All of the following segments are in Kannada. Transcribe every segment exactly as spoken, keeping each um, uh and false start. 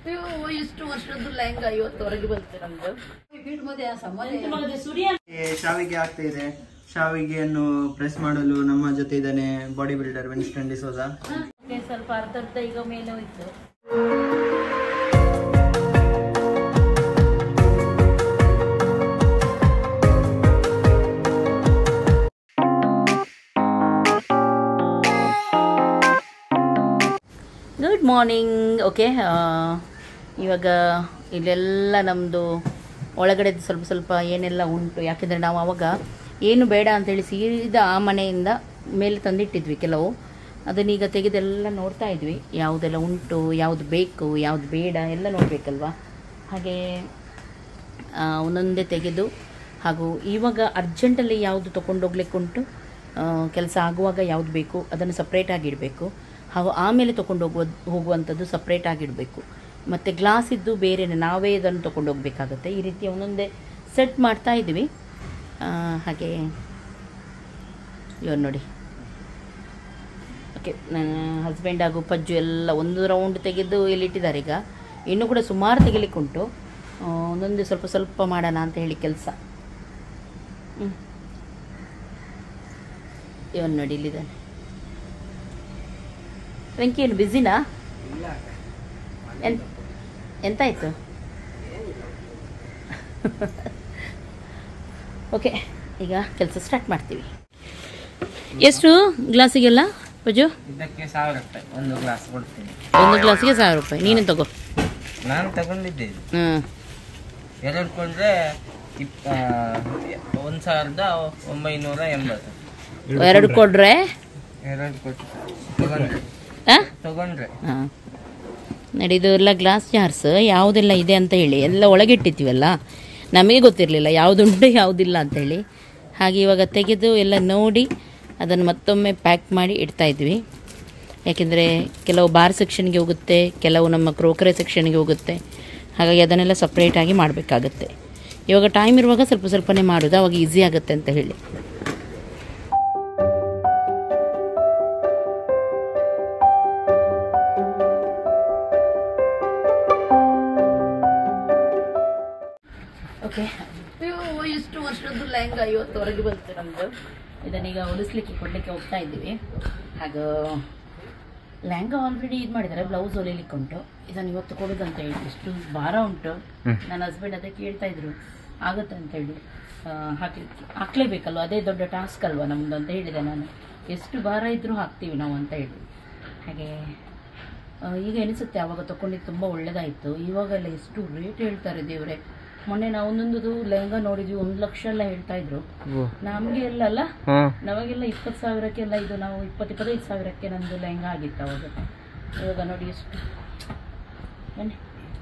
ಇಷ್ಟು ವರ್ಷದ್ದು ಲೆಹಂಗಾ ಐವತ್ತವರೆಗೆ ಬಂತು ನಮ್ದು. ಶಾವಿಗೆ ಆಗ್ತಾ ಇದೆ. ಶಾವಿಗೆಯನ್ನು ಪ್ರೆಸ್ ಮಾಡಲು ನಮ್ಮ ಜೊತೆ ಇದ್ದಾನೆ ಬಾಡಿ ಬಿಲ್ಡರ್ ವಿನ್ಸ್ಟನ್ ಡಿಸೋಜ. ಸ್ವಲ್ಪ ಅರ್ಧ ಅರ್ಧ ಈಗ ಮೇಲೆ ಹೋಯ್ತು. Good morning. ಓಕೆ, ಇವಾಗ ಇಲ್ಲೆಲ್ಲ ನಮ್ಮದು ಒಳಗಡೆ ಸ್ವಲ್ಪ ಸ್ವಲ್ಪ ಏನೆಲ್ಲ ಉಂಟು. ಯಾಕೆಂದರೆ ನಾವು ಆವಾಗ ಏನು ಬೇಡ ಅಂತೇಳಿ ಸೀದಾ ಆ ಮನೆಯಿಂದ ಮೇಲೆ ತಂದಿಟ್ಟಿದ್ವಿ ಕೆಲವು. ಅದನ್ನೀಗ ತೆಗೆದೆಲ್ಲ ನೋಡ್ತಾ ಇದ್ವಿ, ಯಾವುದೆಲ್ಲ ಉಂಟು, ಯಾವುದು ಬೇಕು, ಯಾವುದು ಬೇಡ ಎಲ್ಲ ನೋಡಬೇಕಲ್ವ. ಹಾಗೆ ಒಂದೊಂದೇ ತೆಗೆದು, ಹಾಗೂ ಇವಾಗ ಅರ್ಜೆಂಟಲ್ಲಿ ಯಾವುದು ತೊಗೊಂಡೋಗ್ಲಿಕ್ಕೆ ಉಂಟು, ಕೆಲಸ ಆಗುವಾಗ ಯಾವುದು ಬೇಕು ಅದನ್ನು ಸಪ್ರೇಟಾಗಿಡಬೇಕು. ಹಾಗೂ ಆಮೇಲೆ ತೊಗೊಂಡು ಹೋಗುವ ಹೋಗುವಂಥದ್ದು ಸಪ್ರೇಟಾಗಿಡಬೇಕು. ಮತ್ತು ಗ್ಲಾಸ್ ಇದ್ದು ಬೇರೆ ನಾವೇ ಇದನ್ನು ತೊಗೊಂಡು ಹೋಗಬೇಕಾಗತ್ತೆ. ಈ ರೀತಿ ಒಂದೊಂದೇ ಸೆಟ್ ಮಾಡ್ತಾ ಇದ್ವಿ. ಹಾಗೆ ಇವಾಗ ನೋಡಿ, ಓಕೆ, ನನ್ನ ಹಸ್ಬೆಂಡ್ ಹಾಗೂ ಪಜ್ಜು ಎಲ್ಲ ಒಂದು ರೌಂಡ್ ತೆಗೆದು ಇಲ್ಲಿಟ್ಟಿದ್ದಾರೆ. ಈಗ ಇನ್ನೂ ಕೂಡ ಸುಮಾರು ತೆಗಿಲಿಕ್ಕೆ ಉಂಟು. ಒಂದೊಂದೇ ಸ್ವಲ್ಪ ಸ್ವಲ್ಪ ಮಾಡೋಣ ಅಂತ ಹೇಳಿ ಕೆಲಸ. ಹ್ಞೂ, ಇವನು ನೋಡಿ ಇಲ್ಲಿದ್ದಾನೆ. ವೆಂಕಿ ಏನು ಬ್ಯುಸಿನಾ? ಎನ್ ಎಂತಾಯಿತು? ಓಕೆ, ಈಗ ಕೆಲಸ ಸ್ಟಾರ್ಟ್ ಮಾಡ್ತೀವಿ. ಎಷ್ಟು ಗ್ಲಾಸಿಗೆಲ್ಲ ಪಜು? ಇದಕ್ಕೆ ಸಾವಿರ ರೂಪಾಯಿ ಒಂದು ಗ್ಲಾಸ್ ಕೊಡ್ತೀನಿ. ಒಂದು ಗ್ಲಾಸಿಗೆ ಸಾವಿರ ರೂಪಾಯಿ. ನೀನು ತಗೋ. ನಾನು ತಗೊಂಡಿದ್ದೆ. ಹ್ಞೂ, ಎರಡು ಕೊಂಡ್ರೆ ಇಪ್ಪ ಒಂದು ಸಾವಿರದ ಒಂಬೈನೂರ ಎಂಬತ್ತು. ಎರಡು ಕೊಡ್ರೆ ಎರಡು ಕೊಟ್ಟು ತಗೊಂಡ್ರೆ ಹಾಂ ತಗೊಂಡ್ರೆ ಹಾಂ ನೋಡಿ, ಇದು ಎಲ್ಲ ಗ್ಲಾಸ್ ಜಾರ್ಸ್ ಯಾವುದೆಲ್ಲ ಇದೆ ಅಂತ ಹೇಳಿ ಎಲ್ಲ ಒಳಗಿಟ್ಟಿದ್ದೀವಲ್ಲ, ನಮಗೆ ಗೊತ್ತಿರಲಿಲ್ಲ ಯಾವುದುಂಟು ಯಾವುದಿಲ್ಲ ಅಂಥೇಳಿ. ಹಾಗೆ ಇವಾಗ ತೆಗೆದು ಎಲ್ಲ ನೋಡಿ ಅದನ್ನು ಮತ್ತೊಮ್ಮೆ ಪ್ಯಾಕ್ ಮಾಡಿ ಇಡ್ತಾಯಿದ್ವಿ. ಯಾಕೆಂದರೆ ಕೆಲವು ಬಾರ್ ಸೆಕ್ಷನ್ಗೆ ಹೋಗುತ್ತೆ, ಕೆಲವು ನಮ್ಮ ಕ್ರೋಕರಿ ಸೆಕ್ಷನ್ಗೆ ಹೋಗುತ್ತೆ. ಹಾಗಾಗಿ ಅದನ್ನೆಲ್ಲ ಸಪ್ರೇಟಾಗಿ ಮಾಡಬೇಕಾಗತ್ತೆ. ಇವಾಗ ಟೈಮ್ ಇರುವಾಗ ಸ್ವಲ್ಪ ಸ್ವಲ್ಪನೇ ಮಾಡೋದು, ಅವಾಗ ಈಸಿ ಆಗುತ್ತೆ ಅಂತ ಹೇಳಿ. ಓಕೆ, ಇಷ್ಟು ವರ್ಷದ್ದು ಲೆಹಂಗಾ ಐವತ್ತವರೆಗೆ ಬಂತು ನಮ್ಮದು. ಇದನ್ನೀಗ ಹೊಲಿಸ್ಲಿಕ್ಕೆ ಕೊಡಲಿಕ್ಕೆ ಹೋಗ್ತಾ ಇದ್ದೀವಿ. ಹಾಗೂ ಲೆಹಂಗಾ ಆಲ್ರೆಡಿ ಇದು ಮಾಡಿದ್ದಾರೆ, ಬ್ಲೌಸ್ ಹೊಲಿಲಿಕ್ಕೆ ಉಂಟು. ಇದನ್ನು ಇವತ್ತು ಕೊಡೋದಂತ ಹೇಳಿ ಎಷ್ಟು ಭಾರ ಉಂಟು. ನನ್ನ ಹಸ್ಬೆಂಡ್ ಅದೇ ಕೇಳ್ತಾ ಇದ್ರು, ಆಗುತ್ತೆ ಅಂತ ಹೇಳಿ. ಹಾಕ್ಲಿಕ್ಕೆ ಹಾಕ್ಲೇಬೇಕಲ್ವ, ಅದೇ ದೊಡ್ಡ ಟಾಸ್ಕ್ ಅಲ್ವ ನಮ್ಮದು ಅಂತ ಹೇಳಿದೆ ನಾನು. ಎಷ್ಟು ಭಾರ ಇದ್ದರೂ ಹಾಕ್ತೀವಿ ನಾವು ಅಂತ ಹೇಳಿ. ಹಾಗೆ ಈಗ ಎನಿಸುತ್ತೆ ಆವಾಗ ತೊಗೊಂಡಿದ್ದು ತುಂಬ ಒಳ್ಳೆಯದಾಯಿತು. ಇವಾಗೆಲ್ಲ ಎಷ್ಟು ರೇಟ್ ಹೇಳ್ತಾರೆ ದೇವರೇ. ಮೊನ್ನೆ ನಾವು ಒಂದೊಂದು ಲೆಹಂಗಾ ನೋಡಿದ್ವಿ, ಒಂದು ಲಕ್ಷ ಎಲ್ಲ ಹೇಳ್ತಾ ಇದ್ರು. ನಮಗೆ ಎಲ್ಲ ಅಲ್ಲ, ನಮಗೆಲ್ಲ ಇಪ್ಪತ್ತು ಸಾವಿರಕ್ಕೆಲ್ಲ ಇದು ನಾವು ಇಪ್ಪತ್ತು ಇಪ್ಪತ್ತೈದು ಸಾವಿರಕ್ಕೆ ನಂದು ಲೆಹಂಗಾ ಆಗಿತ್ತು ಅವಾಗ. ಇವಾಗ ನೋಡಿ ಎಷ್ಟು. ಬನ್ನಿ.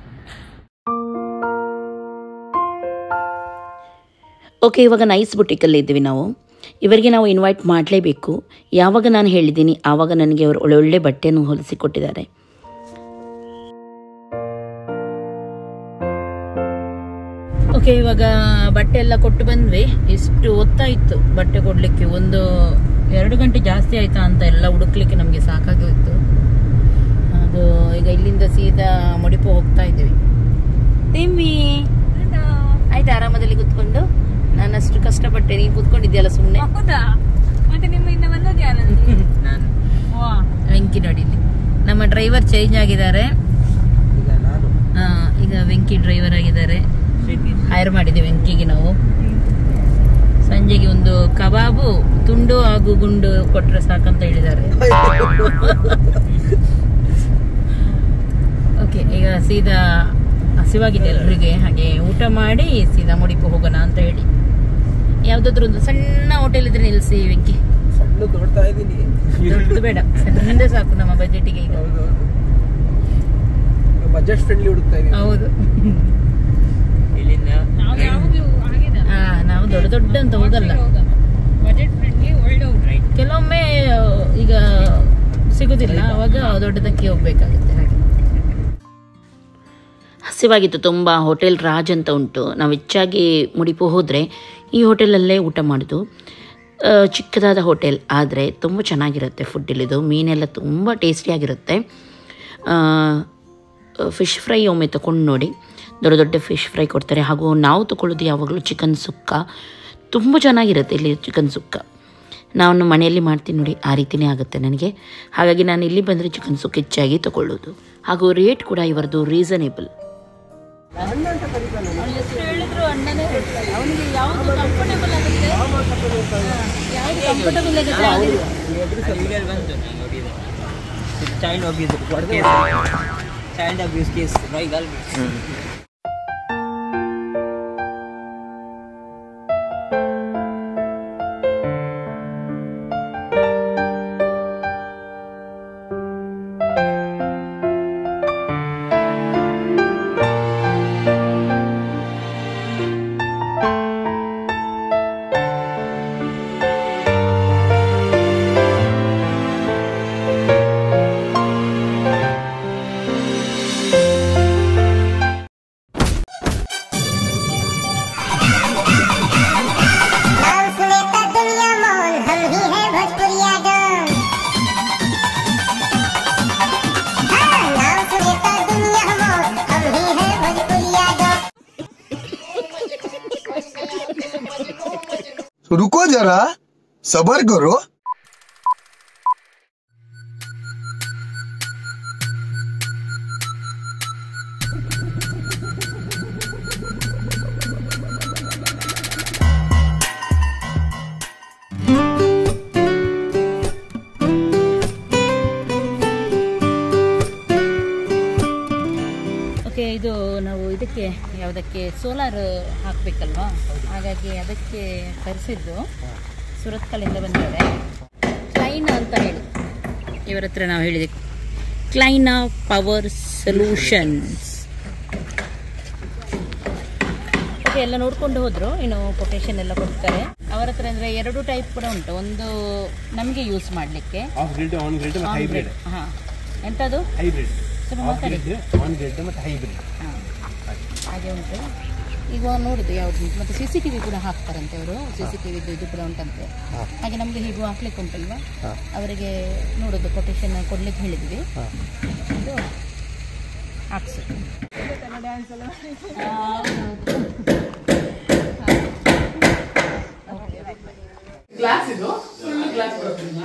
ಓಕೆ, ಇವಾಗ ನೈಸ್ ಬುಟಿಕಲ್ಲಿ ಇದ್ದೀವಿ ನಾವು. ಇವರಿಗೆ ನಾವು ಇನ್ವೈಟ್ ಮಾಡಲೇಬೇಕು. ಯಾವಾಗ ನಾನು ಹೇಳಿದ್ದೀನಿ ಆವಾಗ ನನಗೆ ಅವರು ಒಳ್ಳೊಳ್ಳೆ ಬಟ್ಟೆಯನ್ನು ಹೊಲಿಸಿ ಕೊಟ್ಟಿದ್ದಾರೆ. ಓಕೆ, ಇವಾಗ ಬಟ್ಟೆ ಎಲ್ಲ ಕೊಟ್ಟು ಬಂದ್ವಿ. ಇಷ್ಟು ಹೊತ್ತಾಯಿತು ಬಟ್ಟೆ ಕೊಡಲಿಕ್ಕೆ, ಒಂದು ಎರಡು ಗಂಟೆ ಜಾಸ್ತಿ ಆಯಿತಾ ಅಂತ ಎಲ್ಲ ಹುಡುಕ್ಲಿಕ್ಕೆ ನಮಗೆ ಸಾಕಾಗಿ ಹೋಯ್ತು. ಅದು ಈಗ ಇಲ್ಲಿಂದ ಸೀದಾ ಮುಡಿಪು ಹೋಗ್ತಾ ಇದ್ದೀವಿ. ತಿಮ್ಮಿ ಆಯ್ತು, ಆರಾಮದಲ್ಲಿ ಕೂತ್ಕೊಂಡು. ನಾನು ಅಷ್ಟು ಕಷ್ಟಪಟ್ಟೆ, ನೀನು ಕೂತ್ಕೊಂಡಿದ್ಯಲ್ಲ ಸುಮ್ಮನೆ. ವೆಂಕಿ ನೋಡಿ, ಇಲ್ಲಿ ನಮ್ಮ ಡ್ರೈವರ್ ಚೇಂಜ್ ಆಗಿದ್ದಾರೆ. ಈಗ ವೆಂಕಿ ಡ್ರೈವರ್ ಆಗಿದ್ದಾರೆ. ಹೈರ್ ಮಾಡಿದ್ದೀವಿ ವೆಂಕಿಗೆ ನಾವು. ಸಂಜೆಗೆ ಒಂದು ಕಬಾಬು, ತುಂಡು ಹಾಗೂ ಗುಂಡು ಕೊಟ್ರೆ ಸಾಕಂತ ಹೇಳಿದ್ದಾರೆ. ಓಕೆ, ಈಗ ಸೀದಾ ಹಸಿವಾಗಿದೆ ಎಲ್ರಿಗೆ. ಹಾಗೆ ಊಟ ಮಾಡಿ ಸೀದಾ ಮುಡಿಪು ಹೋಗೋಣ ಅಂತ ಹೇಳಿ. ಯಾವ್ದಾದ್ರು ಒಂದು ಸಣ್ಣ ಹೋಟೆಲ್ ಇದ್ರೆ ನಿಲ್ಸಿ ವೆಂಕಿ. ದೊಡ್ಡದು ಬೇಡ, ಸಣ್ಣದೇ ಸಾಕು ನಮ್ಮ ಬಜೆಟಿಗೆ. ಈಗ ಬಜೆಟ್ ಫ್ರೆಂಡ್ಲಿ ಹುಡುಕ್ತಾ ಇದೀವಿ. ಹೌದು, ನಾವು ದೊಡ್ಡ ದೊಡ್ಡ ಅಂತ ಹೋಗಲ್ಲ, ಕೆಲವೊಮ್ಮೆ ಈಗ ಸಿಗುದಿಲ್ಲ, ಅವಾಗ ದೊಡ್ಡದಕ್ಕೆ ಹೋಗ್ಬೇಕಾಗುತ್ತೆ. ಹಾಗೆ ಹಸಿವಾಗಿತ್ತು ತುಂಬ. ಹೋಟೆಲ್ ರಾಜ್ ಅಂತ ಉಂಟು, ನಾವು ಹೆಚ್ಚಾಗಿ ಮುಡಿಪು ಹೋದರೆ ಈ ಹೋಟೆಲಲ್ಲೇ ಊಟ ಮಾಡೋದು. ಚಿಕ್ಕದಾದ ಹೋಟೆಲ್ ಆದರೆ ತುಂಬ ಚೆನ್ನಾಗಿರುತ್ತೆ ಫುಡ್. ಇಲ್ಲಿದು ಮೀನೆಲ್ಲ ತುಂಬ ಟೇಸ್ಟಿಯಾಗಿರುತ್ತೆ. ಫಿಶ್ ಫ್ರೈ ಒಮ್ಮೆ ತೊಗೊಂಡು ನೋಡಿ, ದೊಡ್ಡ ದೊಡ್ಡ ಫಿಶ್ ಫ್ರೈ ಕೊಡ್ತಾರೆ. ಹಾಗೂ ನಾವು ತೊಗೊಳ್ಳೋದು ಯಾವಾಗಲೂ ಚಿಕನ್ ಸುಕ್ಕ, ತುಂಬ ಚೆನ್ನಾಗಿರುತ್ತೆ ಇಲ್ಲಿ ಚಿಕನ್ ಸುಕ್ಕ. ನಾನು ಮನೆಯಲ್ಲಿ ಮಾಡ್ತೀನಿ ನೋಡಿ, ಆ ರೀತಿಯೇ ಆಗುತ್ತೆ ನನಗೆ. ಹಾಗಾಗಿ ನಾನು ಇಲ್ಲಿ ಬಂದರೆ ಚಿಕನ್ ಸುಕ್ಕ ಹೆಚ್ಚಾಗಿ ತೊಗೊಳ್ಳೋದು. ಹಾಗೂ ರೇಟ್ ಕೂಡ ಇವರದು ರೀಸನೇಬಲ್. ಹೇಳಿದ್ರು ಅಣ್ಣನೇ ಹೇಳ್ತಾರೆ, ಅವನಿಗೆ ಯಾವುದು ಕಂಫರ್ಟೇಬಲ್ ಆಗುತ್ತೆ, ಯಾವುದು ಕಂಫರ್ಟೇಬಲ್ ಆಗುತ್ತೆ. Child abuse child abuse case by girl. रुको जरा, सबर करो. ಓಕೆ, ಇದು ನಾವು ಇದಕ್ಕೆ ಯಾವುದಕ್ಕೆ ಸೋಲಾರ್ ಹಾಕಬೇಕಲ್ವಾ, ಹಾಗಾಗಿ ಅದಕ್ಕೆ ಕರೆಸಿದ್ದು ಸುರತ್ಕಲ್ಲಿಂದ ಬಂದಿದ್ದಾರೆ. ಕ್ಲೈನಾ ಅಂತ ಹೇಳಿ ಇವರ ಹತ್ರ ನಾವು ಹೇಳಿದೆ, ಕ್ಲೈನಾ ಪವರ್ ಸೊಲ್ಯೂಷನ್ಸ್. ಓಕೆ, ಎಲ್ಲ ನೋಡ್ಕೊಂಡು ಹೋದ್ರು, ಇನ್ನು ಕೊಟೇಶನ್ ಎಲ್ಲ ಕೊಡ್ತಾರೆ ಅವರ ಹತ್ರ. ಅಂದರೆ ಎರಡು ಟೈಪ್ ಕೂಡ ಉಂಟು, ಒಂದು ನಮಗೆ ಯೂಸ್ ಮಾಡಲಿಕ್ಕೆ, ಹಾಂ ಎಂಥದ್ದು ಹಾಗೆ ಉಂಟು. ಈಗ ನೋಡಿದ್ದು ಯಾವುದು ಮತ್ತು ಸಿ ಸಿ ಟಿ ವಿ ಕೂಡ ಹಾಕ್ತಾರಂತೆ ಅವರು, ಸಿ ಸಿ ಟಿ ವಿದು ಇದು ಕೂಡ ಉಂಟಂತೆ. ಹಾಗೆ ನಮಗೆ ಹೀಗೂ ಹಾಕ್ಲಿಕ್ಕೆ ಉಂಟಲ್ವಾ, ಅವರಿಗೆ ನೋಡೋದು ಕೊಟೇಶನ್ ಕೊಡ್ಲಿಕ್ಕೆ ಹೇಳಿದ್ವಿ, ಇದು ಹಾಕ್ಸಿ. ಗ್ಲಾಸ್ ಇದು ಗ್ಲಾಸ್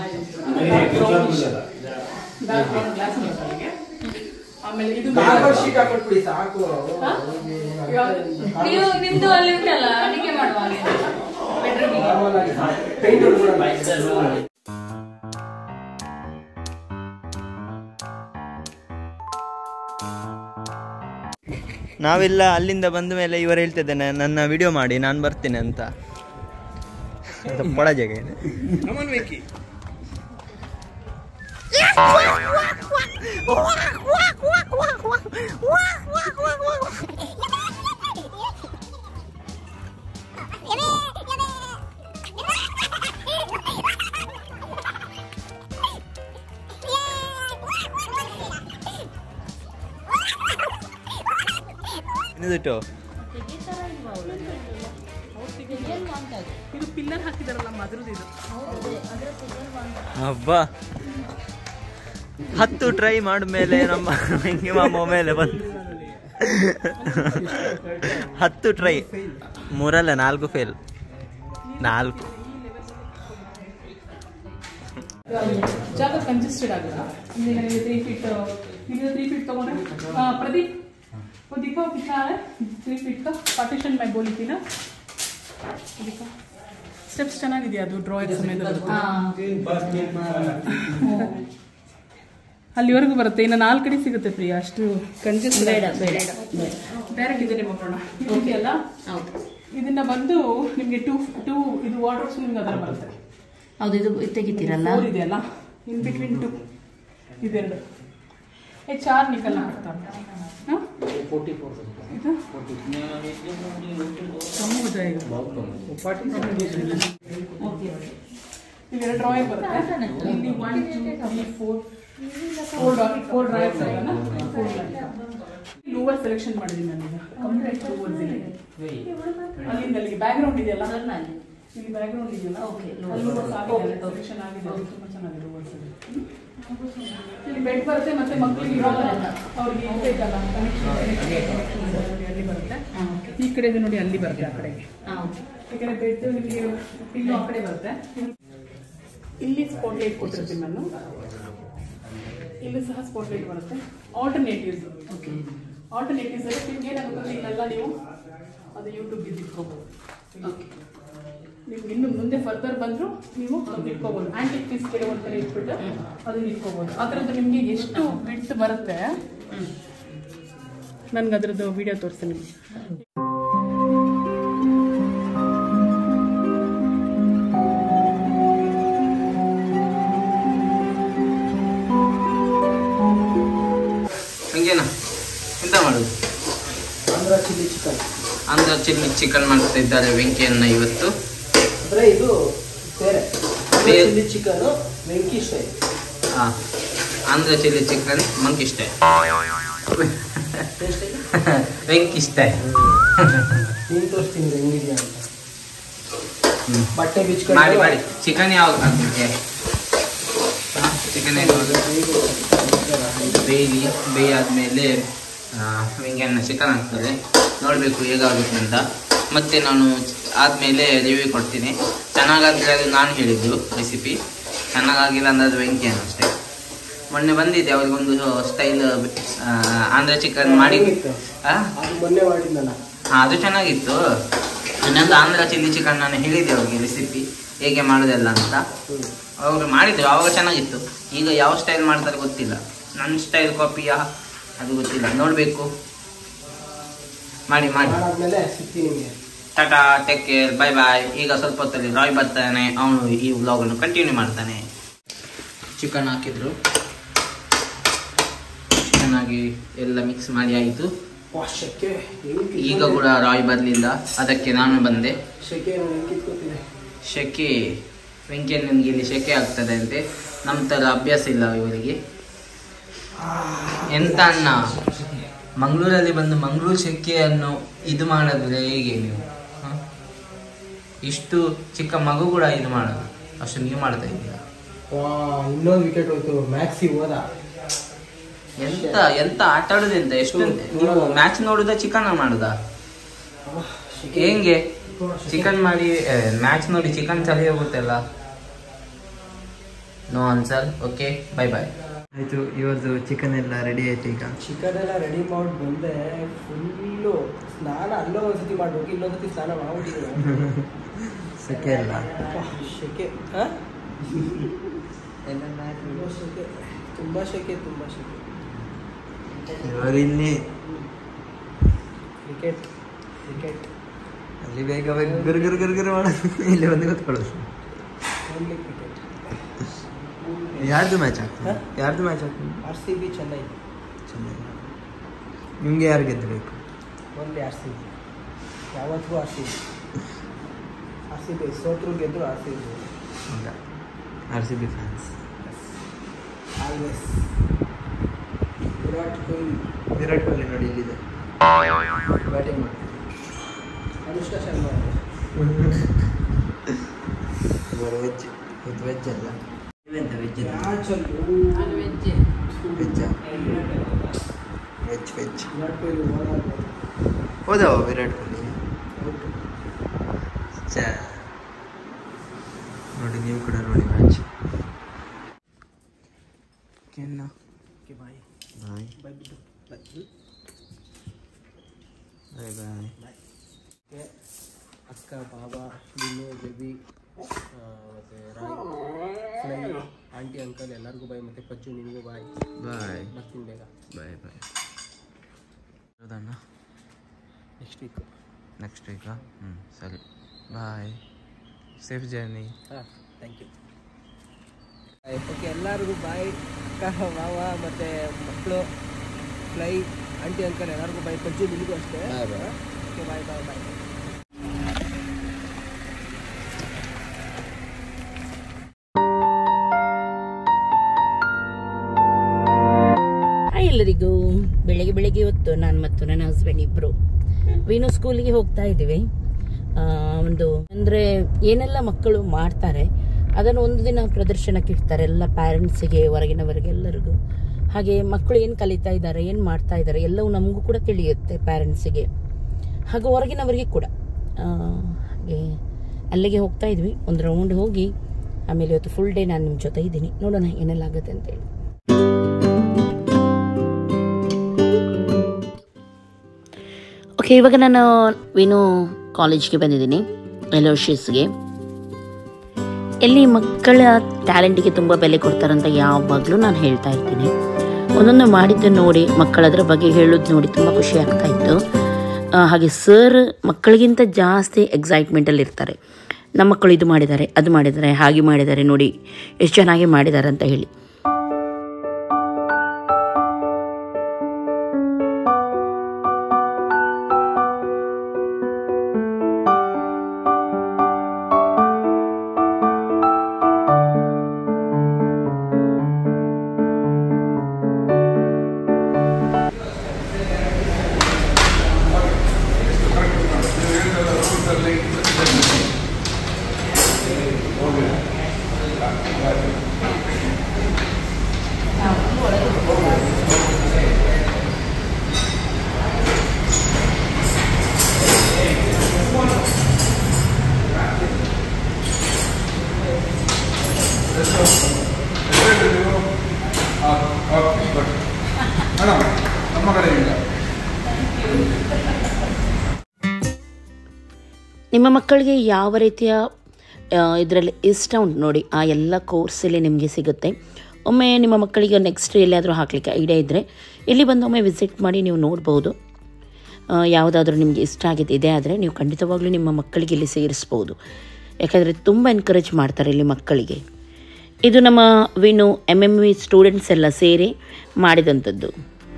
ಆಮೇಲೆ ಇದು ಶೀಟ್ ಹಾಕೊಟ್ಬಿಡಿ ಸಾಕು. ನೀವು ನಿಮ್ದು ಅಲ್ಲಿ ಉಂಟಲ್ಲ ಅಡಿಗೆ ಮಾಡುವಾಗ ನಾವೆಲ್ಲ ಅಲ್ಲಿಂದ ಬಂದ ಮೇಲೆ ಇವರು ಹೇಳ್ತಿದ್ದೇನೆ ನನ್ನ ವಿಡಿಯೋ ಮಾಡಿ ನಾನು ಬರ್ತೇನೆ ಅಂತ. ಬಡ ಜಾಗ ಇದೆ. ಇದು ಪಿಲ್ಲರ್ ಹಾಕಿದಾರಲ್ಲ ಅದ್ರದ್ದು ಇದು. ಹಬ್ಬಾ, ಹತ್ತು ಟ್ರೈ ಮಾಡಿದ್ಮೇಲೆ ನಮ್ಮ ಹೆಂಗೆ ಮಾಮ ಮೇಲೆ ಬಂದು ಹತ್ತು ಟ್ರೈ, ಮೂರಲ್ಲ ನಾಲ್ಕು ಫೇಲ್. ನಾಲ್ಕು ಜಾಗ ಕಂಜೆಸ್ಟೆಡ್ ಆಗಲ್ಲ. ಇಲ್ಲಿ ನನಗೆ ತ್ರೀ ಫೀಟ್ ಇದು ತ್ರೀ ಫೀಟ್ ತಗೊಂಡ್ರೆ ಪ್ರದೀಪ್ वो दिखाओ कितना है थ्री फीट का पार्टीशन मैं बोली थी ना. दिखाओ स्टेप्स ಚೆನ್ನಾಗಿದೆಯಾ ಅದು ಡ್ರಾಯಿಂಗ್ ಸಮಯದಲ್ಲಿ ಅಲ್ಲಿವರೆಗೂ ಬರುತ್ತೆ. ಇನ್ನು ನಾಲ್ಕು ಕಡೆ ಸಿಗುತ್ತೆ ಪ್ರಿಯಾ, ಅಷ್ಟು ಕಂಜೆಸ್ಟ್ ಬೇಡ ಬೇಡ ಡೈರೆಕ್ಟ್ ಇದನ್ನೇ ಮಾಡೋಣ. ಇದೆಯಲ್ಲ ಇದನ್ನ ಬಂದು ನಿಮಗೆ ಟೂ ಟೂ ಇದು ವಾರ್ಡ್ರೋಬ್ಸ್ ನಿಮ್ಗೆ ಅದರ ಬರುತ್ತೆ. ಹೌದು, ಇದು ತೆಗಿತೀರಲ್ಲ ಇದೆಯಲ್ಲ ಇನ್ ಬಿಟ್ವೀನ್ ಟು ಇದೆರಡು ये चार निकलना पड़ता है ना. फोर्टी फोर ಇದು ಕಮ್ಮಿ हो जाएगा. ओके, इधर ड्राइंग बರುತ್ತೆ. ಇಲ್ಲಿ one two three four four four drawings ಇದೆ ना. ಲೂವರ್ ಸೆಲೆಕ್ಷನ್ ಮಾಡಿದ್ದೀನಿ ನಾನು. ಈಗ ಕಂಪ್ಲೀಟ್ ಲೂವರ್ಸ್ ಇದೆ. ಅಲ್ಲಿಂದ ಅಲ್ಲಿಗೆ ಬ್ಯಾಕ್ ಗ್ರೌಂಡ್ ಇದೆಯಲ್ಲ, ಇಲ್ಲಿ ಬ್ಯಾಕ್ ಗ್ರೌಂಡ್ ಇದೆಯಲ್ಲ Okay, ಅಲ್ಲೂ ಕೂಡ ಆಗಿದೆ ಸೆಲೆಕ್ಷನ್ ಆಗಿದೆ ಅದು ತುಂಬಾ ಚೆನ್ನಾಗಿದೆ ಓಡಿಸೋದು. ಇಲ್ಲಿ ಬೆಡ್ ಬರುತ್ತೆ ಮತ್ತೆ ಮಕ್ಕಳಿಗೆ ಇವಾಗ ಅವ್ರಿಗೆ ಇದು ಇದಲ್ಲ ಕನೆಕ್ಷನ್ ಅಲ್ಲಿ ಬರುತ್ತೆ. ಈ ಕಡೆ ಇದು ನೋಡಿ ಅಲ್ಲಿ ಬರುತ್ತೆ ಆ ಕಡೆಗೆ. ಯಾಕಂದ್ರೆ ಬೆಡ್ ನಿಮಗೆ ಇನ್ನು ಆ ಕಡೆ ಬರುತ್ತೆ. ಇಲ್ಲಿ ಸ್ಪಾಟ್ ಲೈಟ್ ಕೊಟ್ಟಿರ್ತೀನಿ ನಾನು. ಇಲ್ಲಿ ಸಹ ಸ್ಪಾಟ್ ಲೈಟ್ ಬರುತ್ತೆ. ಆಲ್ಟರ್ನೇಟಿವ್ಸ್ ಓಕೆ ಆಲ್ಟರ್ನೇಟಿವ್ಸ್ ಅಲ್ಲಿ ನಿಮ್ಗೆ ಏನಾಗುತ್ತೆ ಇಲ್ಲೆಲ್ಲ ನೀವು ಅದು ಯೂಟ್ಯೂಬ್ಗೆ ಇಟ್ಕೋಬಹುದು. ಓಕೆ ನಿಮ್ಗೆ ಇನ್ನು ಮುಂದೆ ಫರ್ದರ್ ಬಂದರೂ ನೀವು ಅದನ್ನ ಇಟ್ಕೋಬಹುದು. ಆಂಟಿಕ್ ಪೀಸ್ ಕೆಲವೊಂದು ಥರ ಇಟ್ಬಿಟ್ಟು ಅದನ್ನ ಇಟ್ಕೋಬಹುದು. ಆ ಥರದ್ದು ನಿಮಗೆ ಎಷ್ಟು ಬಿಟ್ಟು ಬರುತ್ತೆ ನನ್ಗೆ ಅದರದ್ದು ವಿಡಿಯೋ ತೋರಿಸ್ತೀನಿ ನಿಮಗೆ. ಹಂಗೇನಾ ಎಂತ ಮಾಡೋದು? Andhra chilli chicken. Andhra chilli chicken ಮಾಡ್ತಾ ಇದ್ದಾರೆ ವೆಂಕಿಯನ್ನ ಇವತ್ತು. ಅಂದರೆ ಇದು ಬೇರೆ ಚಿಲ್ಲಿ ಚಿಕನ್ ವೆಂಕಿ ಸ್ಟೈಲ್. ಹಾಂ, Andhra chilli chicken monkey style, Venki style. ನೀನು ತೋರಿಸ್ತೀನಿ ಹೆಂಗಿದೆಯಾ ಅಂತ. ಬಟ್ಟೆ ಬಿಚ್ಚ ಮಾಡಿ ಮಾಡಿ. ಚಿಕನ್ ಯಾವಾಗ ಹಾಕಕ್ಕೆ? ಚಿಕನ್ ಬೇಯಿ ಬೇಯಾದ್ಮೇಲೆ ವೆಂಕಿಯನ್ನ ಚಿಕನ್ ಹಾಕ್ತಾರೆ. ನೋಡಬೇಕು ಹೇಗಾಗುತ್ತೆ ಅಂತ. ಮತ್ತು ನಾನು ಆದಮೇಲೆ ರಿವ್ಯೂ ಕೊಡ್ತೀನಿ. ಚೆನ್ನಾಗಾದರೆ ಅದು ನಾನು ಹೇಳಿದ್ದು ರೆಸಿಪಿ, ಚೆನ್ನಾಗಾಗಿಲ್ಲ ಅಂದರೆ ಅದು ವೆಂಕಿಯನ್ ಅಷ್ಟೇ. ಮೊನ್ನೆ ಬಂದಿದ್ದೆ ಅವ್ರಿಗೊಂದು ಸ್ಟೈಲ್ ಆಂಧ್ರ ಚಿಕನ್ ಮಾಡಿ. ಹಾಂ, ಮೊನ್ನೆ ಮಾಡಿದ್ನಲ್ಲ. ಹಾಂ, ಅದು ಚೆನ್ನಾಗಿತ್ತು. ಇನ್ನೊಂದು ಆಂಧ್ರ ಚಿಲ್ಲಿ ಚಿಕನ್ ನಾನು ಹೇಳಿದ್ದೆ ಅವ್ರಿಗೆ ರೆಸಿಪಿ ಹೇಗೆ ಮಾಡೋದೆಲ್ಲ ಅಂತ. ಅವರು ಮಾಡಿದ್ರು, ಆವಾಗ ಚೆನ್ನಾಗಿತ್ತು. ಈಗ ಯಾವ ಸ್ಟೈಲ್ ಮಾಡ್ತಾರೆ ಗೊತ್ತಿಲ್ಲ. ನನ್ನ ಸ್ಟೈಲ್ ಕಾಪಿಯಾ ಅದು ಗೊತ್ತಿಲ್ಲ, ನೋಡಬೇಕು. ಮಾಡಿ ಮಾಡಿ. ಆದ್ಮೇಲೆ ಸಿಗ್ತೀನಿ ನಿಮಗೆ. ಟಾಟಾ, ಟೇಕ್ ಕೇರ್, ಬೈ ಬಾಯ್. ಈಗ ಸ್ವಲ್ಪ ಹೊತ್ತಲ್ಲಿ ರಾಯ್ ಬರ್ತಾನೆ, ಅವನು ಈ ವ್ಲಾಗನ್ನು ಕಂಟಿನ್ಯೂ ಮಾಡ್ತಾನೆ. ಚಿಕನ್ ಹಾಕಿದ್ರು, ಚೆನ್ನಾಗಿ ಎಲ್ಲ ಮಿಕ್ಸ್ ಮಾಡಿ ಆಯಿತು. ಈಗ ಕೂಡ ರಾಯ್ ಬರಲಿಲ್ಲ, ಅದಕ್ಕೆ ನಾನು ಬಂದೆ. ಶೆಕೆ ವೆಂಕಿಯನಿಗೆ ಇಲ್ಲಿ ಶೆಕೆ ಆಗ್ತದೆ ಅಂತೆ. ನಮ್ಮ ಥರ ಅಭ್ಯಾಸ ಇಲ್ಲ ಇವರಿಗೆ. ಎಂತ ಅಣ್ಣ, ಮಂಗಳೂರಲ್ಲಿ ಬಂದು ಮಂಗಳೂರು ಶೆಕೆಯನ್ನು ಇದು ಮಾಡಿದ್ರೆ ಹೇಗೆ ನೀವು? ಇಷ್ಟು ಚಿಕ್ಕ ಮಗು ಕೂಡ ಇದು ಮಾಡೋದು, ಅಷ್ಟು ನೀವು ಮಾಡ್ತಾ ಇದ್ದೀರಾ. ಇನ್ನೊಂದು ವಿಕೆಟ್ ಹೋಯ್ತು. ಮ್ಯಾಕ್ಸಿ ಹೋದ. ಎಂತ ಎಂತ ಆಟ ಆಡೋದೆಂತ? ಎಷ್ಟು ನೀವು ಮ್ಯಾಚ್ ನೋಡುದಾ ಚಿಕನ್ ಮಾಡುದಾ? ಹೆಂಗೆ ಚಿಕನ್ ಮಾಡಿ ಮ್ಯಾಚ್ ನೋಡಿ ಚಿಕನ್ ಚಳಿ ಹೋಗುತ್ತಲ್ಲ. No answer. Okay, bye bye. ಆಯಿತು, ಇವತ್ತು ಚಿಕನ್ ಎಲ್ಲ ರೆಡಿ ಆಯ್ತು. ಈಗ ಚಿಕನ್ ಎಲ್ಲ ರೆಡಿ ಮಾಡಿ ಬಂದೆ. ಫುಲ್ಲು ಸ್ನಾನ ಅಲ್ಲೋ ಒಂದ್ಸತಿ ಮಾಡ್ಬೇಕು, ಇಲ್ಲೊಂದ್ಸತಿ ಸ್ನಾನ ಮಾಡ್ಬಿಟ್ಟಿದ್ದೀನಿ. ಸೆಕೆ ಅಲ್ಲ, ಸೆಕೆ. ಹಾಂ, ಎಲ್ಲ ಸೆಕೆ, ತುಂಬ ಸೆಕೆ, ತುಂಬ ಸೆಕೆ. ಇವರಿಲ್ಲಿ ಕ್ರಿಕೆಟ್ ಕ್ರಿಕೆಟ್ ಅಲ್ಲಿ ಬೇಗ ಬೇಗ ಗುರು ಗುರು ಗುರು ಗುರು ಮಾಡೋದು, ಇಲ್ಲಿ ಬಂದು ಕೂತ್ಕೊಳ್ಳೋದು. Only cricket. ಯಾರ್ದು ಮ್ಯಾಚ್ ಆಗ್ತದೆ? ಯಾರ್ದು ಮ್ಯಾಚ್ ಆಗ್ತದೆ? R C B Chennai. Chennai. ನಿಮಗೆ ಯಾರು ಗೆದ್ದಬೇಕು? ಓನ್ಲಿ ಆರ್ ಸಿ ಬಿ. ಯಾವತ್ತಿಗೂ R C B. R C B ಸೋತ್ರು ಗೆದ್ರು ಆರ್ ಸಿ ಬಿ. ಹೌದಾ? R C B fans always. Virat Kohli. Virat Kohli ನೋಡಿ ಇಲ್ಲಿದೆ ಬ್ಯಾಟಿಂಗ್ ಮಾಡಿ. ಅನುಷ್ಕಾ ಶರ್ಮಾ. ಇವರು ವೆಜ್, ಇದು ವೆಜ್ ಅಲ್ಲ. ಇವೆಂತ ವೆಜ್? ನಾನು ವೆಜ್ಜೆ. ವೆಜ್ಜಾ? Veg veg. ವಿರಾಟ್ ಕೊಹ್ಲಿ ಹೋದವ ವಿರಾಟ್ ಕೊಹ್ಲಿ? ಚ ನೋಡಿ, ನೀವು ಕೂಡ ನೋಡಿ ಮ್ಯಾಚ್. ಓಕೆನಾ? ಓಕೆ, ಬಾಯ್ ಬಾಯ್ ಬಾಯ್ ಬಿಟ್ಟು ಬಾಯ್ ಬಾಯ್ ಬಾಯ್. ಓಕೆ, ಅಕ್ಕ, ಬಾಬಾ, ಬಿನ್ನು, ಜಬಿ, ಮತ್ತು ರಾಯ್, ಫ್ಲೈ, ಆಂಟಿ, ಅಂಕಲ್ ಎಲ್ಲರಿಗೂ ಬಾಯ್. ಮತ್ತು ಪಚ್ಚು, ನಿಮಗೂ ಬಾಯ್. ಬಾಯ್. ಬರ್ತೀನಿ ಬೇಗ. ಬಾಯ್ ಬಾಯ್. ಹೌದಣ್ಣ, ನೆಕ್ಸ್ಟ್ ವೀಕು. ನೆಕ್ಸ್ಟ್ ವೀಕಾ? ಹ್ಞೂ ಸರಿ, ಬಾಯ್. Safe journey. ಹಾಂ, ಥ್ಯಾಂಕ್ ಯು. ಓಕೆ, ಎಲ್ಲರಿಗೂ ಬಾಯ್. ಅಕ್ಕ, ಮಾವ ಮತ್ತು ಮಕ್ಕಳು, ಫ್ಲೈ, ಆಂಟಿ, ಅಂಕಲ್ ಎಲ್ಲರಿಗೂ ಬಾಯ್. ಪಚ್ಚು, ನಿಮಗೂ ಅಷ್ಟೇ. ಓಕೆ, ಬಾಯ್ ಬಾಯ್ ಬಾಯ್. ಹಾಯ್ ಎಲ್ಲರಿಗೂ. ಬೆಳಗ್ಗೆ ಬೆಳಗ್ಗೆ ಇವತ್ತು ನಾನು ಮತ್ತು ನನ್ನ ಹಸ್ಬೆಂಡ್ ಇಬ್ಬರು ವೀಣು ಸ್ಕೂಲಿಗೆ ಹೋಗ್ತಾ ಇದ್ದೀವಿ. ಒಂದು ಅಂದರೆ ಏನೆಲ್ಲ ಮಕ್ಕಳು ಮಾಡ್ತಾರೆ ಅದನ್ನು ಒಂದು ದಿನ ಪ್ರದರ್ಶನಕ್ಕೆ ಇಡ್ತಾರೆ ಎಲ್ಲ ಪ್ಯಾರೆಂಟ್ಸಿಗೆ, ಹೊರಗಿನವರಿಗೆ, ಎಲ್ಲರಿಗೂ. ಹಾಗೆ ಮಕ್ಕಳು ಏನು ಕಲಿತಾ ಇದ್ದಾರೆ, ಏನು ಮಾಡ್ತಾ ಇದ್ದಾರೆ ಎಲ್ಲವೂ ನಮಗೂ ಕೂಡ ತಿಳಿಯುತ್ತೆ ಪ್ಯಾರೆಂಟ್ಸಿಗೆ, ಹಾಗೂ ಹೊರಗಿನವರಿಗೆ ಕೂಡ. ಹಾಗೆ ಅಲ್ಲಿಗೆ ಹೋಗ್ತಾ ಇದ್ವಿ, ಒಂದು ರೌಂಡ್ ಹೋಗಿ ಆಮೇಲೆ ಇವತ್ತು ಫುಲ್ ಡೇ ನಾನು ನಿಮ್ಮ ಜೊತೆ ಇದ್ದೀನಿ. ನೋಡೋಣ ಏನೆಲ್ಲ ಆಗುತ್ತೆ ಅಂತೇಳಿ. ಓಕೆ, ಇವಾಗ ನಾನು ವಿನು ಕಾಲೇಜ್ಗೆ ಬಂದಿದ್ದೀನಿ, ಎಲೋಶಿಯಸ್ಗೆ. ಎಲ್ಲಿ ಮಕ್ಕಳ ಟ್ಯಾಲೆಂಟಿಗೆ ತುಂಬ ಬೆಲೆ ಕೊಡ್ತಾರಂತ ಯಾವಾಗಲೂ ನಾನು ಹೇಳ್ತಾ ಇರ್ತೀನಿ. ಒಂದೊಂದು ಮಾಡಿದ್ದು ನೋಡಿ ಮಕ್ಕಳದ್ರ ಬಗ್ಗೆ ಹೇಳೋದು ನೋಡಿ ತುಂಬ ಖುಷಿ ಆಗ್ತಾ ಇತ್ತು. ಹಾಗೆ ಸರ್ ಮಕ್ಕಳಿಗಿಂತ ಜಾಸ್ತಿ ಎಕ್ಸೈಟ್ಮೆಂಟಲ್ಲಿ ಇರ್ತಾರೆ. ನಮ್ಮ ಮಕ್ಕಳು ಇದು ಮಾಡಿದ್ದಾರೆ, ಅದು ಮಾಡಿದ್ದಾರೆ, ಹಾಗೆ ಮಾಡಿದ್ದಾರೆ, ನೋಡಿ ಎಷ್ಟು ಚೆನ್ನಾಗಿ ಮಾಡಿದ್ದಾರೆ ಅಂತ ಹೇಳಿ. ನಿಮ್ಮ ಮಕ್ಕಳಿಗೆ ಯಾವ ರೀತಿಯ ಇದರಲ್ಲಿ ಇಷ್ಟ ಉಂಟು ನೋಡಿ, ಆ ಎಲ್ಲ ಕೋರ್ಸಲ್ಲಿ ನಿಮಗೆ ಸಿಗುತ್ತೆ. ಒಮ್ಮೆ ನಿಮ್ಮ ಮಕ್ಕಳಿಗೆ ನೆಕ್ಸ್ಟ್ ಎಲ್ಲಿಯಾದರೂ ಹಾಕಲಿಕ್ಕೆ ಐಡಿಯಾ ಇದ್ದರೆ ಇಲ್ಲಿ ಬಂದು ಒಮ್ಮೆ ವಿಸಿಟ್ ಮಾಡಿ ನೀವು ನೋಡ್ಬೋದು. ಯಾವುದಾದ್ರೂ ನಿಮಗೆ ಇಷ್ಟ ಆಗಿದೆ ಇದೆ ಆದರೆ ನೀವು ಖಂಡಿತವಾಗ್ಲೂ ನಿಮ್ಮ ಮಕ್ಕಳಿಗೆ ಇಲ್ಲಿ ಸೇರಿಸ್ಬೋದು. ಯಾಕಂದರೆ ತುಂಬ ಎನ್ಕರೇಜ್ ಮಾಡ್ತಾರೆ ಇಲ್ಲಿ ಮಕ್ಕಳಿಗೆ. ಇದು ನಮ್ಮ Vinu M M V students ಎಲ್ಲ ಸೇರಿ ಮಾಡಿದಂಥದ್ದು.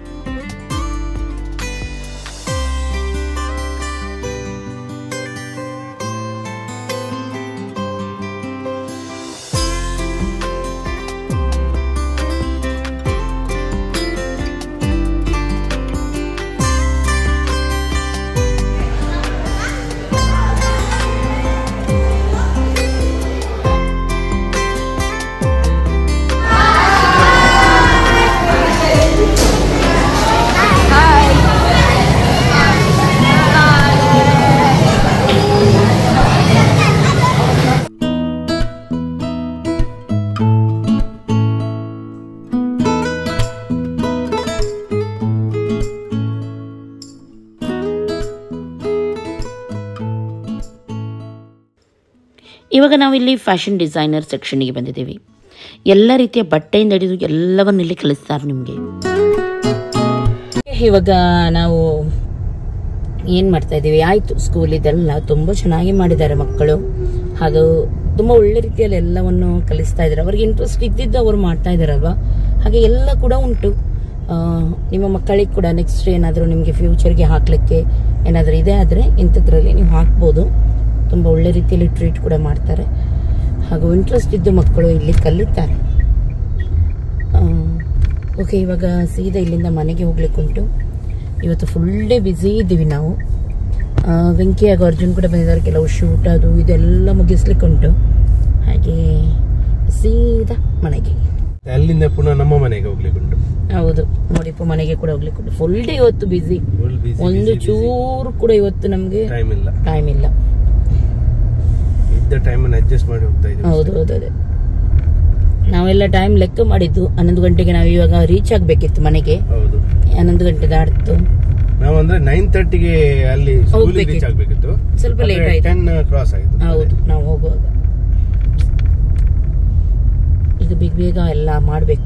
ಇವಾಗ ನಾವಿಲ್ಲಿ ಫ್ಯಾಷನ್ ಡಿಸೈನರ್ ಸೆಕ್ಷನ್ಗೆ ಬಂದಿದ್ದೀವಿ. ಎಲ್ಲ ರೀತಿಯ ಬಟ್ಟೆಯಿಂದ ಹಿಡಿದು ಎಲ್ಲವನ್ನು ಇಲ್ಲಿ ಕಲಿಸ್ತಾರೆ ನಿಮಗೆ. ಇವಾಗ ನಾವು ಏನು ಮಾಡ್ತಾ ಇದ್ದೀವಿ, ಆಯಿತು ಸ್ಕೂಲ್ ಇದೆಲ್ಲ ತುಂಬ ಚೆನ್ನಾಗಿ ಮಾಡಿದ್ದಾರೆ ಮಕ್ಕಳು, ಹಾಗೂ ತುಂಬ ಒಳ್ಳೆ ರೀತಿಯಲ್ಲಿ ಎಲ್ಲವನ್ನು ಕಲಿಸ್ತಾ ಇದ್ದಾರೆ. ಅವ್ರಿಗೆ ಇಂಟ್ರೆಸ್ಟ್ ಇದ್ದಿದ್ದು ಅವ್ರು ಮಾಡ್ತಾ ಇದ್ದಾರಲ್ವ, ಹಾಗೆ ಎಲ್ಲ ಕೂಡ ಉಂಟು. ನಿಮ್ಮ ಮಕ್ಕಳಿಗೆ ಕೂಡ ನೆಕ್ಸ್ಟ್ ಏನಾದರೂ ನಿಮಗೆ ಫ್ಯೂಚರ್ಗೆ ಹಾಕಲಿಕ್ಕೆ ಏನಾದರೂ ಇದೆ ಆದರೆ ಇಂಥದ್ರಲ್ಲಿ ನೀವು ಹಾಕ್ಬೋದು. ತುಂಬ ಒಳ್ಳೆ ರೀತಿಯಲ್ಲಿ ಟ್ರೀಟ್ ಕೂಡ ಮಾಡ್ತಾರೆ, ಹಾಗೂ ಇಂಟ್ರೆಸ್ಟ್ ಇದ್ದು ಮಕ್ಕಳು ಇಲ್ಲಿ ಕಲಿತಾರೆ. ಓಕೆ, ಇವಾಗ ಸೀದಾ ಇಲ್ಲಿಂದ ಮನೆಗೆ ಹೋಗ್ಲಿಕ್ಕೆ ಉಂಟು. ಇವತ್ತು ಫುಲ್ ಡೇ ಬ್ಯುಸಿ ಇದ್ದೀವಿ ನಾವು. ವೆಂಕಿ ಹಾಗೂ ಅರ್ಜುನ್ ಕೂಡ ಬಂದಿದ್ದಾರೆ, ಕೆಲವು ಶೂಟ್ ಅದು ಇದೆಲ್ಲ ಮುಗಿಸ್ಲಿಕ್ಕೆ ಉಂಟು. ಹಾಗೆ ಸೀದಾ ಮನೆಗೆ, ಅಲ್ಲಿಂದ ಪುನಃ ನಮ್ಮ ಮನೆಗೆ ಹೋಗ್ಲಿಕ್ಕೆ ಉಂಟು. ಹೌದು ನೋಡಿ, ಪು ಮನೆಗೆ ಕೂಡ ಹೋಗ್ಲಿಕ್ಕೆ ಉಂಟು. ಫುಲ್ ಡೇ ಇವತ್ತು ಬ್ಯುಸಿ, ಒಂದು ಚೂರು ಕೂಡ ಇವತ್ತು ನಮಗೆ ಟೈಮ್ ಇಲ್ಲ ಟೈಮ್ ಇಲ್ಲ ಇದ್ದ ಟೈಮ್ ಅನ್ನು ಅಡ್ಜಸ್ಟ್ ಮಾಡಿ ಹೋಗ್ತಾ ಇದ್ದೀವಿ. ಹೌದು ಹೌದು ಅದೇ ನಾವೆಲ್ಲ ಟೈಮ್ ಲೆಕ್ಕ ಮಾಡಿದ್ದು. ಹನ್ನೊಂದು ಗಂಟೆಗೆ ನಾವು ಇವಾಗ ರೀಚ್ ಆಗ್ಬೇಕಿತ್ತು ಮನೆಗೆ. ಹೌದು, ಹನ್ನೊಂದು ಗಂಟೆ ದಾಟಿತ್ತು. ನಾವು ಅಂದ್ರೆ ನೈನ್ ತರ್ಟಿಗೆ ಅಲ್ಲಿ ರೀಚ್ ಆಗ್ಬೇಕಿತ್ತು, ಸ್ವಲ್ಪ ಲೇಟ್ ಆಯ್ತು, ಟೆನ್ ಕ್ರಾಸ್ ಆಯ್ತು. ಹೌದು, ನಾವು ಹೋಗುವಾಗ ಈಗ ಬೇಗ ಬೇಗ ಎಲ್ಲ ಮಾಡಬೇಕು.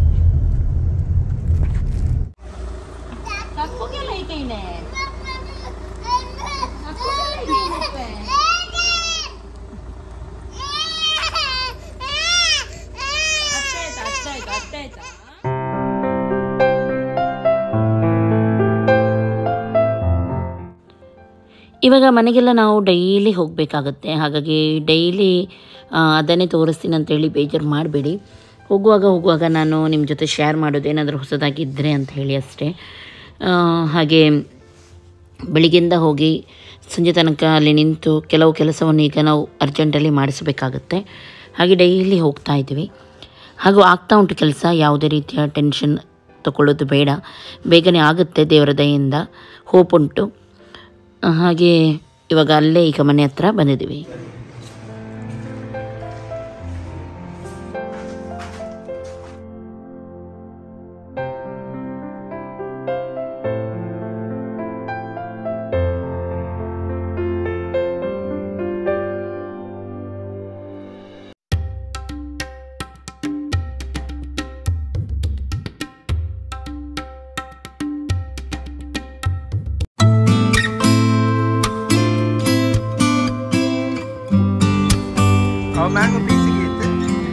ಇವಾಗ ಮನೆಗೆಲ್ಲ ನಾವು ಡೈಲಿ ಹೋಗಬೇಕಾಗತ್ತೆ, ಹಾಗಾಗಿ ಡೈಲಿ ಅದನ್ನೇ ತೋರಿಸ್ತೀನಿ ಅಂತೇಳಿ ಬೇಜಾರು ಮಾಡಬೇಡಿ. ಹೋಗುವಾಗ ಹೋಗುವಾಗ ನಾನು ನಿಮ್ಮ ಜೊತೆ ಶೇರ್ ಮಾಡೋದು ಏನಾದರೂ ಹೊಸದಾಗಿದ್ದರೆ ಅಂತ ಹೇಳಿ ಅಷ್ಟೇ. ಹಾಗೆ ಬೆಳಿಗ್ಗೆಯಿಂದ ಹೋಗಿ ಸಂಜೆ ತನಕ ಅಲ್ಲಿ ನಿಂತು ಕೆಲವು ಕೆಲಸವನ್ನು ಈಗ ನಾವು ಅರ್ಜೆಂಟಲ್ಲಿ ಮಾಡಿಸಬೇಕಾಗತ್ತೆ. ಹಾಗೆ ಡೈಲಿ ಹೋಗ್ತಾ ಇದ್ದೀವಿ. ಹಾಗೂ ಆಗ್ತಾ ಉಂಟು ಕೆಲಸ, ಯಾವುದೇ ರೀತಿಯ ಟೆನ್ಷನ್ ತಗೊಳ್ಳೋದು ಬೇಡ, ಬೇಗನೆ ಆಗುತ್ತೆ ದೇವರ ದಯೆಯಿಂದ, ಹೋಪ್ ಉಂಟು. ಹಾಗೆ ಇವಾಗ ಅಲ್ಲೇ ಈಗ ಮನೆ ಹತ್ರ ಬಂದಿದ್ದೀವಿ. ಮ್ಯಾಂಗೋ ಪೀಸಿಗೆ ಇತ್ತು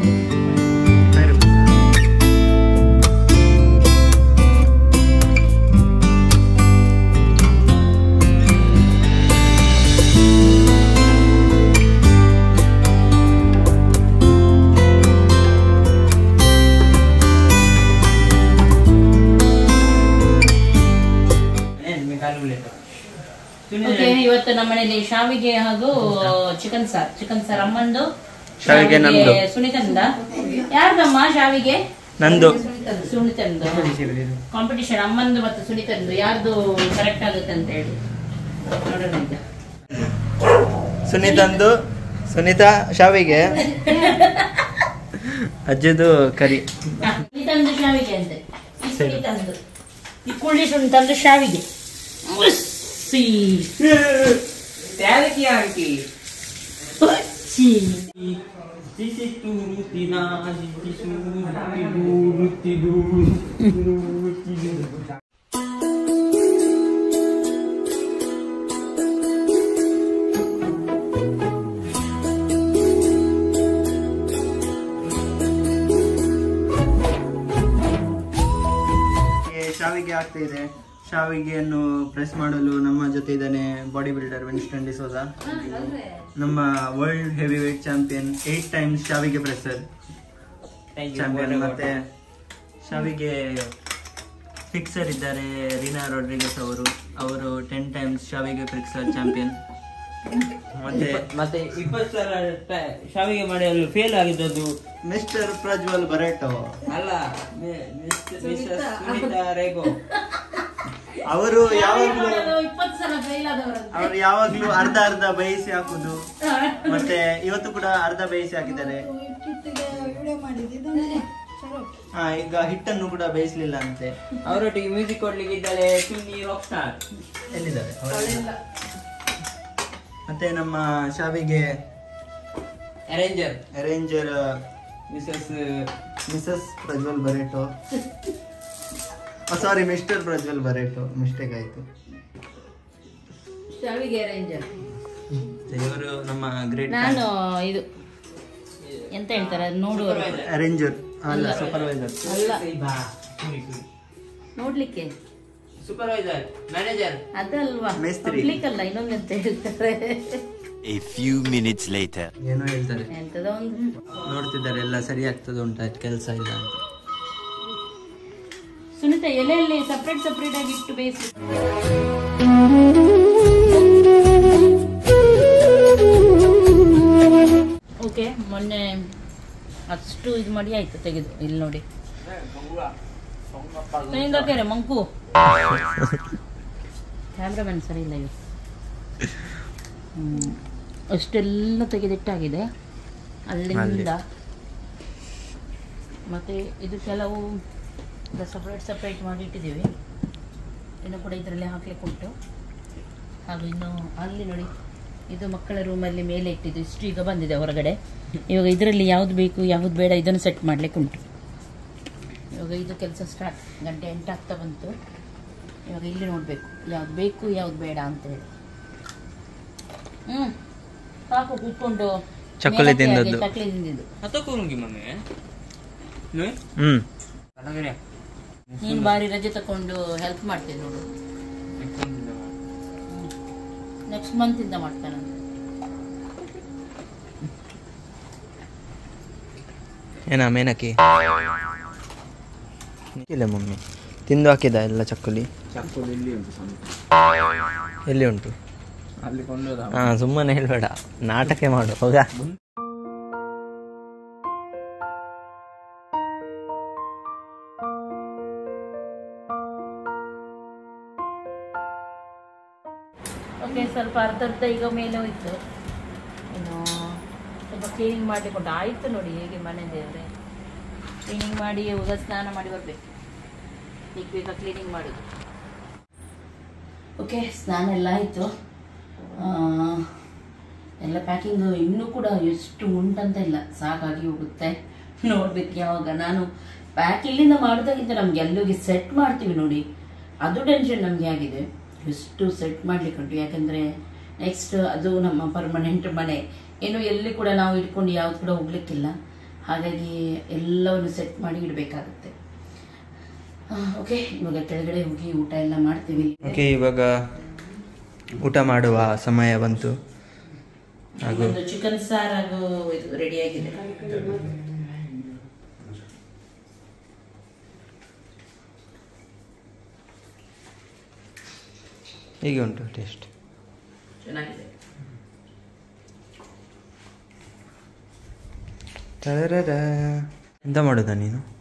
ಇವತ್ತು ನಮ್ಮ ಮನೆಯಲ್ಲಿ ಶಾವಿಗೆ ಹಾಗೂ ಚಿಕನ್ ಸಾರ್ ಚಿಕನ್ ಸಾರ್ ಅಮ್ಮಂದು, ಶಾವಿಗೆ ನಮ್ದು. ಸುನಿತಂದ. ಯಾರ್ದಮ್ಮ ಶಾವಿಗೆ? ನಂದು. ಸುನಿತಂದು ಕಾಂಪಿಟಿಷನ್, ಅಮ್ಮಂದು ಮತ್ತು ಸುನಿತಂದು ಯಾರ್ದು ಕರೆಕ್ಟ್ ಆಗುತ್ತೆ ಅಂತ ಹೇಳಿ ನೋಡೋಣ. ಈಗ ಸುನೀತಂದು, ಸುನೀತಾ ಶಾವಿಗೆ, ಅಜ್ಜದು ಕರಿ. ಸುನಿತಂದು ಶಾವಿಗೆ ಅಂತೆ, ಈ ಸುನಿತಂದು ಈ ಕುಳ್ಳಿ ಸುನಿತಂದು ಶಾವಿಗೆ. ಶಾವಿಗೆ ಆಗ್ತಾ ಇದೆ. ಶಾವಿಗೆಯನ್ನು ಪ್ರೆಸ್ ಮಾಡಲು ನಮ್ಮ ಜೊತೆ ಇದ್ದಾನೆ ಬಾಡಿ ಬಿಲ್ಡರ್ ವಿನ್ಸ್ಟನ್ ಡಿಸೋಜ, ನಮ್ಮ world heavyweight champion, eight times ಶಾವಿಗೆ ಪ್ರೆಸರ್ ಚಾಂಪಿಯನ್. ಮತ್ತೆ ಶಾವಿಗೆ ಫಿಕ್ಸರ್ ಇದ್ದಾರೆ ರೀನಾ ರೋಡ್ರಿಗಸ್ ಅವರು, ಅವರು ಟೆನ್ ಟೈಮ್ಸ್ ಶಾವಿಗೆ ಫಿಕ್ಸರ್ ಚಾಂಪಿಯನ್. ಮತ್ತೆ ಮತ್ತೆ ಇಪ್ಪತ್ತು ಸಲ ಶಾವಿಗೆ ಮಾಡಲು ಫೇಲ್ ಆಗಿದ್ದದ್ದು ಮಿಸ್ಟರ್ ಪ್ರಜ್ವಲ್ ಬರೇಟೋ ಅಲ್ಲ, ಮಿಸ್ಟರ್ ಸುನೀತಾ ರೇಗೋ. ಅವರು ಯಾವಾಗ್ಲೂ ಇಪ್ಪತ್ತು ಸಲ ಫೇಲ್ ಆದವರು. ಅವರು ಯಾವಾಗ್ಲೂ ಅರ್ಧ ಅರ್ಧ ಬೇಯಿಸಿ ಹಾಕುದು, ಮತ್ತೆ ಇವತ್ತು ಕೂಡ ಅರ್ಧ ಬೇಯಿಸಿ ಹಾಕಿದ್ದಾರೆ. ಹಾ, ಈಗ ಹಿಟ್ಟನ್ನು ಕೂಡ ಬೇಯಿಸ್ಲಿಲ್ಲ ಅಂತೆ. ಅವರೊಟ್ಟಿಗೆ ಮ್ಯೂಸಿಕ್ ಕೊಡ್ಲಿಕ್ಕೆ ಇದ್ದಾಳೆ ಸುನಿ ರಾಕ್ ಸ್ಟಾರ್. ಎಲ್ಲಿದ್ದಾರೆ? ಮತ್ತೆ ನಮ್ಮ ಶಾವಿಗೆ arranger arranger Mrs Mrs Prajwal Barreto, sorry mister Prajwal Barreto, mistake ಆಯ್ತು. ಶಾವಿಗೆ ಅರೇಂಜರ್ ಇವರು ನಮ್ಮ ಗ್ರೇಟ್ ನಾನು ಇದು ಎಂತ ಹೇಳ್ತಾರೆ ನೋಡುವರು, ಅರೇಂಜರ್ ಅಲ್ಲ ಸೂಪರ್ವೈಸರ್ ಅಲ್ಲ ನೋಡ್ಲಿಕ್ಕೆ ಸೂಪರ್ವೈಸರ್ ಮ್ಯಾನೇಜರ್ ಅದಲ್ವಾ, ಮೇಸ್ತ್ರಿ. ಪಬ್ಲಿಕ್ ಅಲ್ಲ, ಇನ್ನೊಂದು ಎಂತ ಹೇಳ್ತಾರೆ. A few minutes later. ಏನೋ ಹೇಳ್ತಾರೆ, ಎಂತದ ಒಂದು ನೋಡ್ತಿದ್ದಾರೆ ಎಲ್ಲ ಸರಿ ಆಗ್ತದೆ ಉಂಟ ಕೆಲಸ ಇಲ್ಲ ಅಂತ. ಸುನಿತಾ ಎಲೆಯಲ್ಲಿ ಸಪ್ರೇಟ್ ಸಪ್ರೇಟ್ ಆಗಿ ಇಟ್ಟು ಬೇಯಿಸಿ. ಓಕೆ, ಮೊನ್ನೆ ಅಷ್ಟು ಇದು ಮಾಡಿ ಆಯ್ತು ತೆಗೆದು. ಇಲ್ಲಿ ನೋಡಿ ಹಿಂಗಾಕ್ಯಾರೆ ಮಂಕು, ಕ್ಯಾಮ್ರಾಮನ್ ಸರಿ ಇಲ್ಲ ಇವು. ಹ್ಮ್ ಅಷ್ಟೆಲ್ಲ ತೆಗೆದಿಟ್ಟಾಗಿದೆ ಅಲ್ಲಿಂದ. ಮತ್ತೆ ಇದು ಕೆಲವು ಸಪ್ರೇಟ್ ಸಪ್ರೇಟ್ ಮಾಡಿ ಇಟ್ಟಿದ್ದೀವಿ, ಇನ್ನು ಕೂಡ ಇದರಲ್ಲಿ ಹಾಕ್ಲಿಕ್ಕೆ ಉಂಟು. ಹಾಗೂ ಇನ್ನು ಅಲ್ಲಿ ನೋಡಿ, ಇದು ಮಕ್ಕಳ ರೂಮಲ್ಲಿ ಮೇಲೆ ಇಟ್ಟಿದ್ದು, ಇಷ್ಟು ಈಗ ಬಂದಿದೆ ಹೊರಗಡೆ. ಇವಾಗ ಇದರಲ್ಲಿ ಯಾವ್ದು ಬೇಕು ಯಾವ್ದು ಬೇಡ ಇದನ್ನು ಸೆಟ್ ಮಾಡ್ಲಿಕ್ಕೆ ಉಂಟು. ಇವಾಗ ಇದು ಕೆಲಸ ಸ್ಟಾರ್ಟ್, ಗಂಟೆ ಎಂಟು ಆಗ್ತಾ ಬಂತು. ಇವಾಗ ಇಲ್ಲಿ ನೋಡಬೇಕು ಯಾವ್ದು ಬೇಕು ಯಾವ್ದು ಬೇಡ ಅಂತ ಹೇಳಿ. ಹ್ಞೂ ಸಾಕು ಕೂತ್ಕೊಂಡು ಚಕ್ಕಲಿ ತಿಂದದ್ದು. ಚಕ್ಕಲಿ ತಿಂದಿದ್ದು. ಹ್ಮ್ ನೀನು ಬಾರಿ ರಜೆ ತಕೊಂಡು ಹೆಲ್ಪ್ ಮಾಡ್ತೀನಿ ನೋಡು. ನೆಕ್ಸ್ಟ್ ಮಂತ್ ಇಂದ ಮಾಡ್ತಾನೆ. ಏನ ಮೇನಕಿ ಇಲ್ಲ ಮಮ್ಮಿ ತಿಂದು ಹಾಕಿದ ಎಲ್ಲ ಚಕ್ಕುಲಿ. ಚಕ್ಕುಲಿ ಎಲ್ಲಿ ಉಂಟು? ಎಲ್ಲಿ ಉಂಟು? ಅಲ್ಲಿ ಕೊಂಡು ಹಾ ಸುಮ್ಮನೆ ಹೇಳ್ಬೇಡ, ನಾಟಕ ಮಾಡು ಹೋಗ. ಓಕೆ, ಸ್ವಲ್ಪ ಅರ್ಧ ಅರ್ಧ ಈಗ ಮೇಲೆ ಹೋಯ್ತು. ಇನ್ನು ಸ್ವಲ್ಪ ಕ್ಲೀನಿಂಗ್ ಮಾಡಲಿಕ್ಕೆ ಆಯಿತು. ನೋಡಿ ಹೇಗೆ ಮನೆ ದೇವ್ರೆ, ಕ್ಲೀನಿಂಗ್ ಮಾಡಿ ಹೋಗ ಸ್ನಾನ ಮಾಡಿ ಬರಬೇಕು. ಈಗ ಬೇಗ ಕ್ಲೀನಿಂಗ್ ಮಾಡೋದು. ಓಕೆ, ಸ್ನಾನ ಎಲ್ಲ ಆಯಿತು. ಎಲ್ಲ ಪ್ಯಾಕಿಂಗ್ ಇನ್ನೂ ಕೂಡ ಎಷ್ಟು ಉಂಟಂತ ಇಲ್ಲ, ಸಾಕಾಗಿ ಹೋಗುತ್ತೆ. ನೋಡ್ಬೇಕು ಯಾವಾಗ. ನಾನು ಪ್ಯಾಕ್ ಇಲ್ಲಿಂದ ಮಾಡೋದಾಗಿದ್ದ ನಮ್ಗೆ ಎಲ್ಲೋಗಿ ಸೆಟ್ ಮಾಡ್ತೀವಿ ನೋಡಿ, ಅದು ಟೆನ್ಷನ್ ನಮಗೆ ಆಗಿದೆ. ಎಷ್ಟು ಸೆಟ್ ಮಾಡ್ಲಿಕ್ಕೆ ಉಂಟು, ಯಾಕಂದರೆ ನೆಕ್ಸ್ಟ್ ಅದು ನಮ್ಮ ಪರ್ಮನೆಂಟ್ ಮನೆ. ಏನು ಎಲ್ಲಿ ಕೂಡ ನಾವು ಇಟ್ಕೊಂಡು ಯಾವ್ದು ಕೂಡ ಹೋಗ್ಲಿಕ್ಕಿಲ್ಲ. ಹಾಗಾಗಿ ಎಲ್ಲವನ್ನು ಸೆಟ್ ಮಾಡಿ ಇಡಬೇಕಾಗುತ್ತೆ. ಓಕೆ, ಇವಾಗ ಕೆಳಗಡೆ ಹೋಗಿ ಊಟ ಎಲ್ಲ ಮಾಡ್ತೀವಿ. ಓಕೆ, ಇವಾಗ ಊಟ ಮಾಡುವ ಸಮಯ ಬಂತು. ಹಾಗೂ ಚಿಕನ್ ಸಾರು ಹಾಗೂ ಇದು ರೆಡಿ ಆಗಿದೆ. ಹೇಗೆ ಉಂಟು ಟೇಸ್ಟ್? ಚೆನ್ನಾಗಿದೆ. ಎಂತ ಮಾಡೋದಾ ನೀನು?